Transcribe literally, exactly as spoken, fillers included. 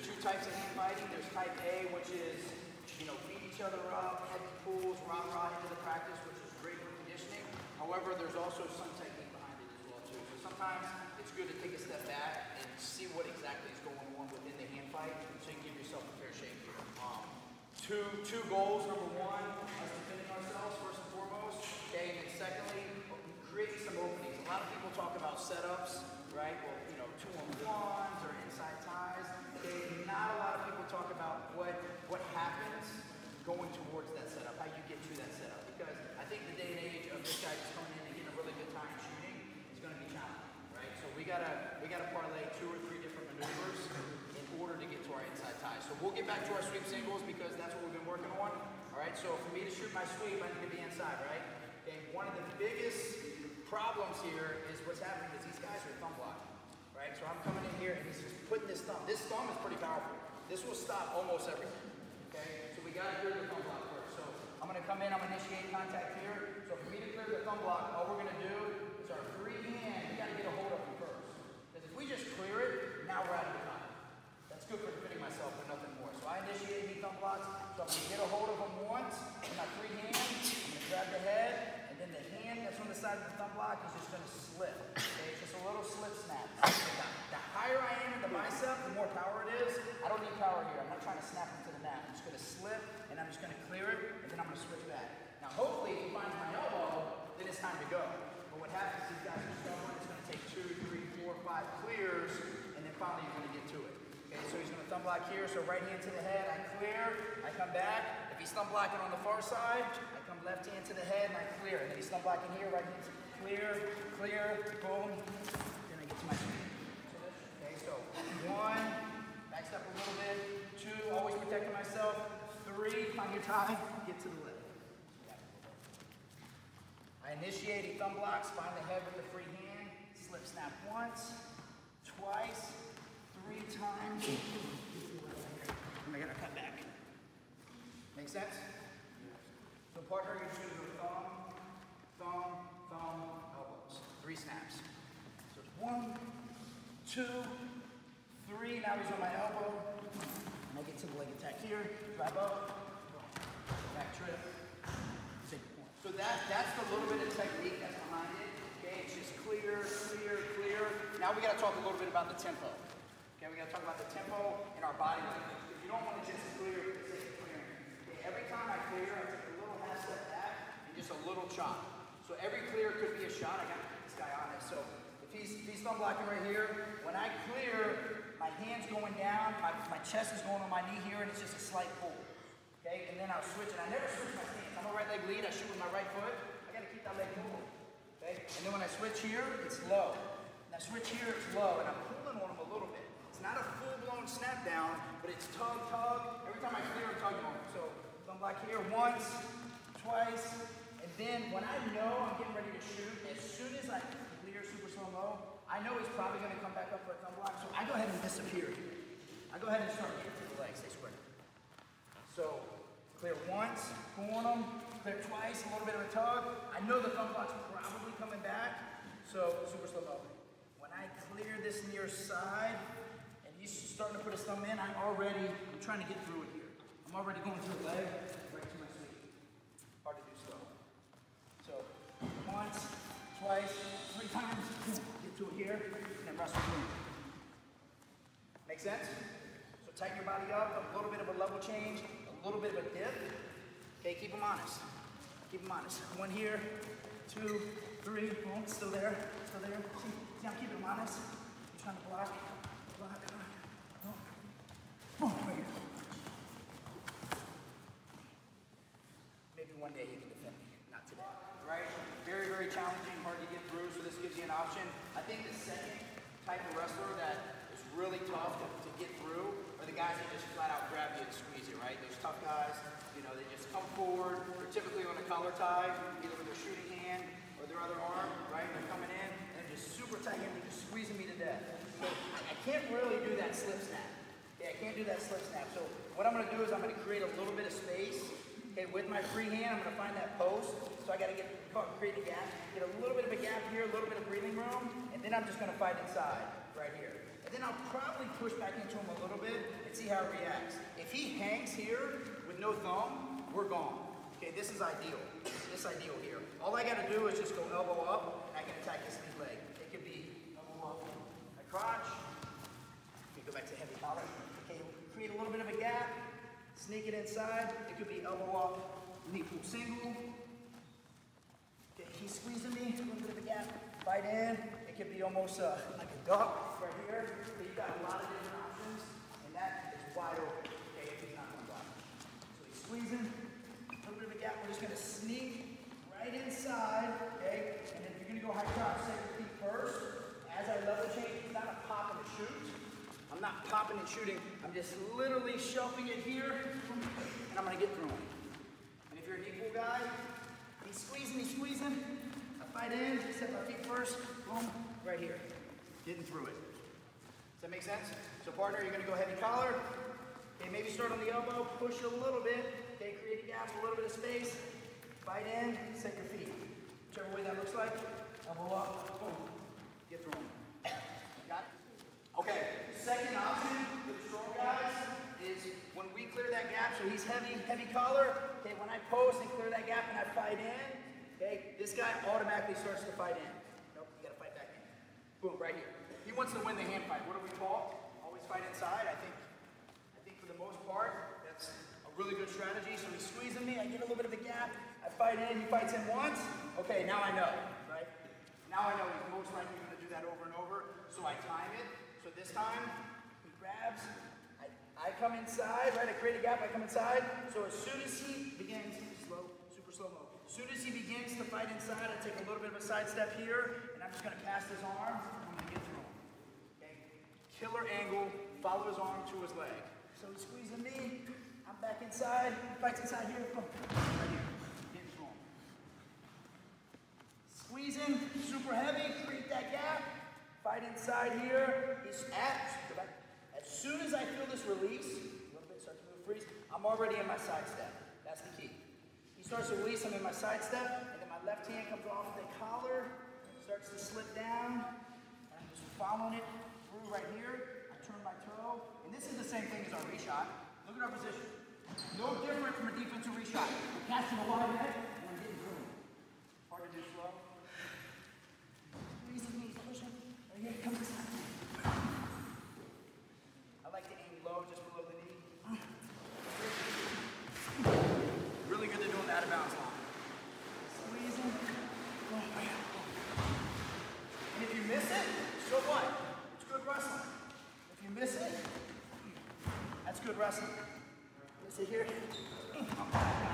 two types of hand fighting. There's type A, which is, you know, beat each other up, heavy pulls, rah-rah into the practice, which is great for conditioning. However, there's also some technique behind it as well, too. So sometimes it's good to take a step back and see what exactly is going on within the hand fight so you can give yourself a fair shake here. Um, two, two goals. Number one, us defending ourselves, first and foremost. Okay, and then secondly, creating some openings. A lot of people talk about setups, right? Well, you know, two-on-ones or inside ties. Okay, not a lot of people talk about what, what happens going towards that setup, how you get to that setup. Because I think the day and age of this guy just coming in and getting a really good time shooting is going to be challenging, right? So we gotta we gotta parlay two or three different maneuvers in order to get to our inside ties. So we'll get back to our sweep singles because that's what we've been working on. All right. So for me to shoot my sweep, I need to be inside, right? And one of the biggest problems here is what's happening is these guys are thumb blocking, right? So I'm coming in here and he's just putting this thumb. This thumb is pretty powerful. This will stop almost everything, okay? So we gotta clear the thumb block first. So I'm gonna come in, I'm gonna initiate contact here. So for me to clear the thumb block, all we're gonna do is our free hand, we gotta get a hold of him first. Because if we just clear it, now we're out of the time. That's good for defending myself, but nothing more. So I initiate these thumb blocks. So I'm gonna get a hold of him once, with my free hand, I'm gonna grab the head, and then the hand that's on the side of the thumb block is just going to slip. Okay, it's just a little slip snap. The, the higher I am in the bicep, the more power it is. I don't need power here. I'm not trying to snap into the mat. I'm just going to slip, and I'm just going to clear it, and then I'm going to switch back. Now, hopefully, if he finds my elbow, then it's time to go. But what happens is these guys are stubborn. It's going to take two, three, four, five clears, and then finally you're going to get to it. Okay, so he's going to thumb block here. So right hand to the head, I clear, I come back. If he's thumb blocking on the far side, I come left hand to the head and I clear. And then he's thumb blocking here, right hand to clear, clear, boom. Then I get to my sweep. Okay, so one, back step a little bit. Two, always protecting myself. Three, find your tie, get to the left. I initiate, he thumb blocks, find the head with the free hand, slip snap once, twice, three times. I'm gonna cut back. Make sense? So partner, you're shooting with thumb, thumb, thumb, elbows. Three snaps. So it's one, two, three. Now he's on my elbow. And I get to the leg attack here. Drive up. Back trip. Take the point. So that, that's the little bit of technique that's behind it. Okay, it's just clear, clear, clear. Now we gotta talk a little bit about the tempo. Okay, we gotta talk about the tempo and our body language. Because you don't want to just clear for the sake of clearing. Okay, every time I clear, I take a little half step back and just a little chop. So every clear could be a shot. I got to keep this guy honest. So if he's, if he's thumb blocking right here, when I clear, my hand's going down, my, my chest is going on my knee here, and it's just a slight pull. Okay, and then I'll switch, and I never switch my stance. I'm a right leg lead, I shoot with my right foot. I got to keep that leg moving. Okay, and then when I switch here, it's low. And I switch here, it's low, and I'm pulling on him a little bit. It's not a full-blown snap down, but it's tug, tug. Every time I clear, I'm tugging on it. So thumb block here once, twice, and then when I know I'm getting ready to shoot, as soon as I clear super slow-mo, I know he's probably going to come back up for a thumb block, so I go ahead and disappear here. I go ahead and start getting to the legs, they spread. So clear once, pull on them, clear twice, a little bit of a tug. I know the thumb block's probably coming back, so super slow-mo. When I clear this near side, he's starting to put his thumb in. I'm already, I'm trying to get through it here. I'm already going through the leg, right to my sweep. Hard to do slow. So, once, twice, three times, get to it here, and then wrestle through. Make sense? So tighten your body up, a little bit of a level change, a little bit of a dip. Okay, keep them honest. Keep them honest. One here, two, three, boom, still there, still there. See, see I'm keeping them honest. I'm trying to block, block, oh, right here. Maybe one day he can defend me, not today. Right? Very, very challenging, hard to get through, so this gives you an option. I think the second type of wrestler that is really tough to, to get through are the guys that just flat out grab you and squeeze you, right? Those tough guys, you know, they just come forward. They're typically on a collar tie, either with their shooting hand or their other arm, right? They're coming in and just super tight hand, they're just squeezing me to death. So I, I can't really do that slip snap. Yeah, I can't do that slip snap. So what I'm going to do is I'm going to create a little bit of space. Okay, with my free hand, I'm going to find that post. So I got to get create a gap, get a little bit of a gap here, a little bit of breathing room, and then I'm just going to fight inside right here. And then I'll probably push back into him a little bit and see how he reacts. If he hangs here with no thumb, we're gone. Okay, this is ideal. This is ideal here. All I gotta do is just go elbow up, and I can attack his lead leg. It could be elbow up, my crotch. Okay, go back to heavy collar. Okay, create a little bit of a gap, sneak it inside. It could be elbow up, knee pull single. Okay, he's squeezing me, a little bit of a gap, fight in. It could be almost uh, like a duck right here. So you've got a lot of different options, and that is wide open. Okay, if he's not going to block. So he's squeezing, a little bit of a gap. We're just going to sneak right inside, okay? And if you're going to go high crotch, set your feet first. As I level change, it's not a pop and a shoot. I'm not popping and shooting. I'm just literally shelving it here, and I'm going to get through him. And if you're an equal guy, he's squeezing, he's squeezing. I fight in, set my feet first, boom, right here. Getting through it. Does that make sense? So partner, you're gonna go heavy collar. Okay, maybe start on the elbow, push a little bit. Okay, create a gap, a little bit of space. Fight in, set your feet. Whichever way that looks like. Elbow up, boom. Get through them. Got it? Okay, second option for the strong guys is when we clear that gap, so he's heavy, heavy collar. Okay, when I post and clear that gap and I fight in, okay, this guy automatically starts to fight in. Nope, you gotta fight back in. Boom, right here. He wants to win the hand fight. What do we call? Always fight inside. I think, I think for the most part, that's a really good strategy. So he's squeezing me, I get a little bit of a gap, I fight in, he fights in once. Okay, now I know, right? Now I know he's most likely gonna do that over and over. So I time it. So this time, he grabs, I, I come inside, right? I create a gap, I come inside. So as soon as he begins, slow, super slow mo. As soon as he begins to fight inside, I take a little bit of a side step here, and I'm just gonna cast his arm, and I'm gonna get through him. Okay? Killer angle, follow his arm to his leg. So he's squeezing me, I'm back inside, he fights inside here, boom, right here, getting through him. Squeezing, super heavy, create that gap, fight inside here, he's at, go back. As soon as I feel this release, a little bit, start to move freeze, I'm already in my side step. That's the key. He starts to release, I'm in my side step, and then my left hand comes off the collar, starts to slip down, and I'm just following it through right here. I turn my toe, and this is the same thing as our reshot. Look at our position. No different from a defensive reshot. I'm casting a wide net, and I'm getting through. Hard to do slow. Squeezing me, pushing. Right here, come this side. I like to aim low, just below the knee. Really good to do an out of bounds line. Squeezing. Oh, man. And if you miss it, so what? It's good wrestling. If you miss it, that's good wrestling. Sit here.